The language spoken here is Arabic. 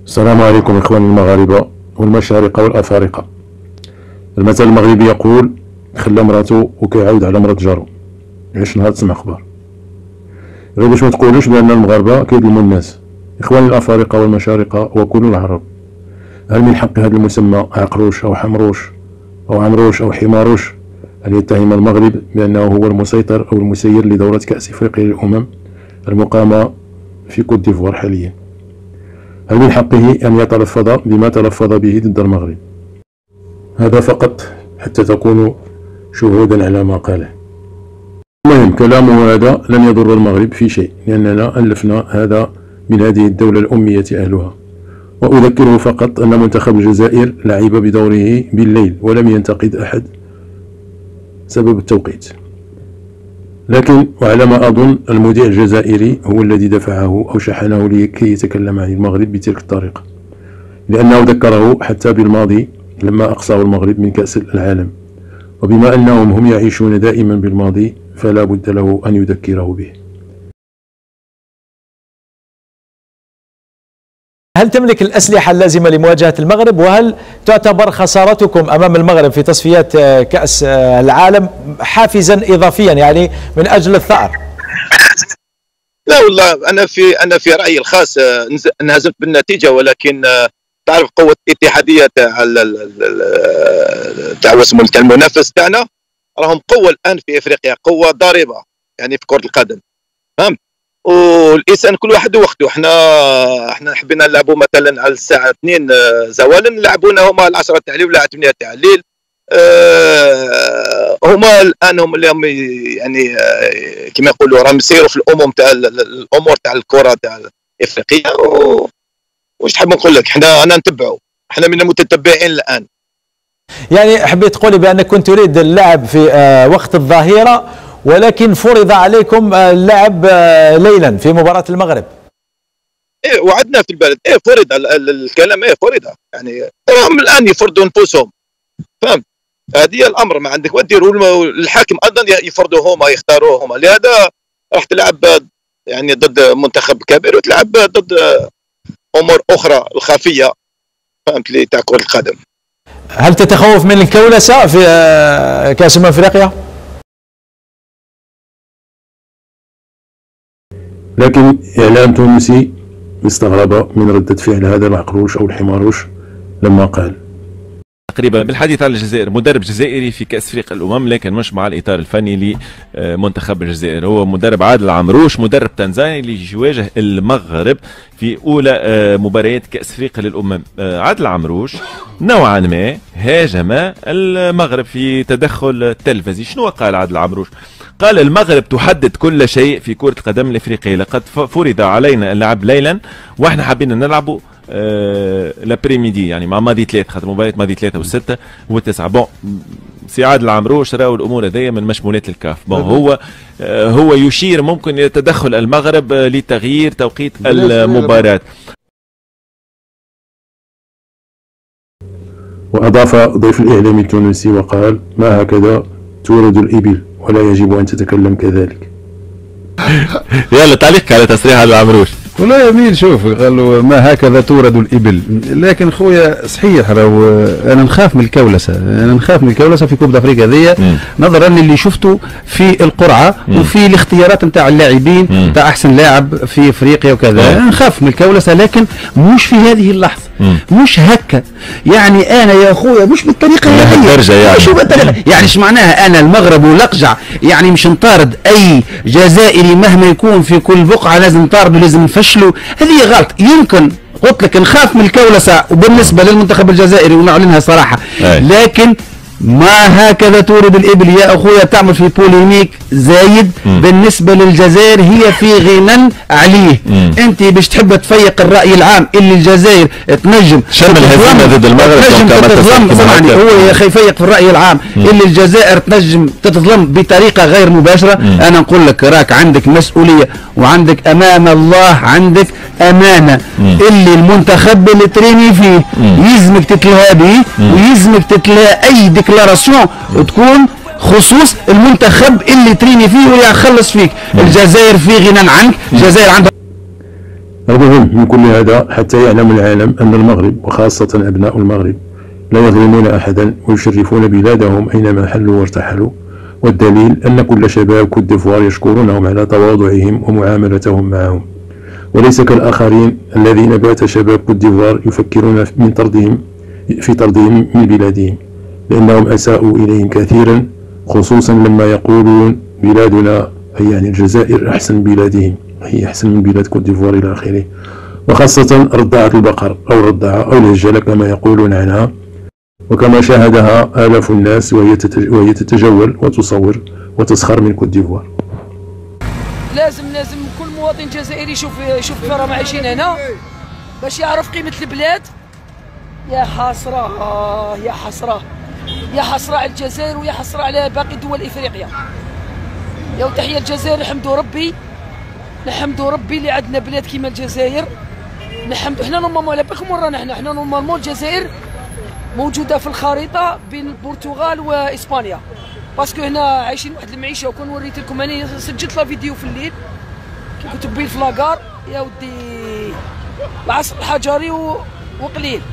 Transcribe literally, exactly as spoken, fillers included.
السلام عليكم إخواني المغاربة والمشارقة والأفارقة. المثل المغربي يقول خلى مراته وكيعاود على مرات جارو. عيش نهار تسمع أخبار، غير باش ما تقولوش بأن المغاربة كيظلموا الناس. إخواني الأفارقة والمشارقة وكل العرب، هل من حق هذا المسمى عقروش أو حمروش أو عمروش أو حماروش أن يتهم المغرب بأنه هو المسيطر أو المسير لدورة كأس إفريقيا للأمم المقامة في كوت ديفوار حاليا؟ هل من حقه أن يتلفظ بما تلفظ به ضد المغرب؟ هذا فقط حتى تكونوا شهودا على ما قاله. المهم كلامه هذا لن يضر المغرب في شيء، لأننا ألفنا هذا من هذه الدولة الأمية أهلها. وأذكره فقط أن منتخب الجزائر لعب بدوره بالليل ولم ينتقد أحد سبب التوقيت، لكن وعلى ما أظن المذيع الجزائري هو الذي دفعه أو شحنه لكي يتكلم عن المغرب بتلك الطريقة، لأنه ذكره حتى بالماضي لما أقصاه المغرب من كأس العالم، وبما أنهم هم يعيشون دائما بالماضي فلا بد له أن يذكره به. هل تملك الأسلحة اللازمة لمواجهة المغرب؟ وهل تعتبر خسارتكم أمام المغرب في تصفيات كأس العالم حافزا إضافيا يعني من أجل الثأر؟ لا والله، أنا في أنا في رأيي الخاص انهزمت بالنتيجة، ولكن تعرف قوة الاتحادية تاع تاع واسمه المنافس تاعنا راهم قوة الآن في إفريقيا، قوة ضاربة يعني في كرة القدم، فهمت؟ والانسان كل واحد وقته. احنا احنا حبينا نلعبوا مثلا على الساعه اثنين زوالا، نلعبونا هما العشرة تاع الليل ولا ثمانية تاع الليل. اه هما الان هم اللي هم يعني اه كما يقولوا راهم يسيروا في الامم تاع الامور تاع الكره تاع افريقيا. واش تحب نقول لك، احنا انا نتبعوا، احنا من المتتبعين الان. يعني حبيت تقولي بانك كنت تريد اللعب في اه وقت الظهيره، ولكن فرض عليكم اللعب ليلا في مباراة المغرب. ايه وعدنا في البلد، ايه فرض الكلام، ايه فرض يعني هم الان يفرضوا انفسهم، فهمت؟ هذه هي الامر، ما عندك وديروا الحاكم ايضا يفرضوا هما يختاروا هما، لهذا راح تلعب يعني ضد منتخب كبير وتلعب ضد امور اخرى الخفيه، فهمت لي، تاع كرة القدم. هل تتخوف من الكولسة في كأس أمم أفريقيا؟ لكن إعلام تونسي استغرب من ردة فعل هذا العقروش أو الحماروش لما قال تقريبا بالحديث عن الجزائر، مدرب جزائري في كأس أفريقيا الأمم، لكن مش مع الإطار الفني لمنتخب الجزائر. هو مدرب عادل عمروش، مدرب تنزاني اللي يواجه المغرب في أولى مباريات كأس أفريقيا للأمم. عادل عمروش نوعا ما هاجم المغرب في تدخل تلفزي. شنو قال عادل عمروش؟ قال المغرب تحدد كل شيء في كرة القدم الافريقية، لقد فرض علينا اللعب ليلا واحنا حابين نلعبوا آه لابريميدي، يعني مع ماضي ثلاثة، خاطر مباريات ماضي ثلاثة والستة والتسعة. بون سي عادل عمروش راهو الامور هذيا من مشمولات الكاف. بون هو آه هو يشير ممكن يتدخل المغرب آه لتغيير توقيت المباراة. وأضاف ضيف الإعلامي التونسي وقال ما هكذا تورد الإبل ولا يجب أن تتكلم كذلك. يلا تعليق على تصريح عادل عمروش. والله يمين، شوف قالوا ما هكذا تورد الإبل، لكن خويا صحيح راهو أنا نخاف من الكولسة، أنا نخاف من الكولسة في كوب أفريقيا ذي نظرا للي شفته في القرعة مم. وفي الاختيارات نتاع اللاعبين نتاع أحسن لاعب في أفريقيا وكذا. أنا نخاف من الكولسة، لكن مش في هذه اللحظة، مم. مش هكا يعني أنا يا خويا مش بالطريقة هذه يعني. شو بالطريقة يعني؟ ايش معناها أنا المغرب ولقجع يعني مش نطارد أي جزائري مهما يكون في كل بقعة لازم نطارده لازم نفشلوا؟ هذه غلط. يمكن قلت لك نخاف من الكولسة وبالنسبة للمنتخب الجزائري ونعلنها صراحة، لكن ما هكذا تورد الإبل يا أخويا، تعمل في بوليميك زايد. مم. بالنسبة للجزائر هي في غنى عليه. مم. أنت باش تحب تفيق الرأي العام اللي الجزائر تنجم شمل الهزيمة ضد المغرب تتظلم، سمعني هو يا أخي يفيق في الرأي العام. مم. اللي الجزائر تنجم تتظلم بطريقة غير مباشرة. مم. أنا نقول لك راك عندك مسؤولية وعندك أمام الله عندك أمانة. مم. اللي المنتخب اللي تريني فيه مم. يلزمك تتلهى به ويلزمك تتلهى أي ديكلاراسيون وتكون خصوص المنتخب اللي تريني فيه واللي يخلص فيك. الجزائر في غنى عنك، الجزائر عندها المهم من كل هذا حتى يعلم العالم أن المغرب وخاصة أبناء المغرب لا يظلمون أحدا ويشرفون بلادهم أينما حلوا وارتحلوا، والدليل أن كل شباب كوت ديفوار يشكرونهم على تواضعهم ومعاملتهم معهم، وليس كالآخرين الذين بات شباب كوت ديفوار يفكرون من طردهم في طردهم من بلادهم، لأنهم أساءوا إليهم كثيرا، خصوصا لما يقولون بلادنا أي يعني الجزائر أحسن بلادهم، هي أحسن من بلاد كوت ديفوار إلى آخره، وخاصة رضاعة البقر أو الرضاعة أو الهجالة كما يقولون عنها، وكما شاهدها آلاف الناس وهي وهي تتجول وتصور وتسخر من كوت ديفوار. لازم لازم كل مواطن جزائري يشوف يشوف كيف راهم عايشين هنا باش يعرف قيمة البلاد. يا حسرة يا حسرة يا حسرة على الجزائر ويا حسرة على باقي دول إفريقيا. يا تحية الجزائر، نحمدوا ربي نحمدوا ربي اللي عندنا بلاد كيما الجزائر. نحمدوا حنا نورمالمون على بالكم وين رانا حنا حنا نورمالمون الجزائر موجودة في الخريطة بين البرتغال وإسبانيا، باسكو هنا عايشين واحد المعيشة. وكون وريت لكم أنا سجلت لا فيديو في الليل كي كنت بين في لاكار، يا ودي العصر الحجري وقليل.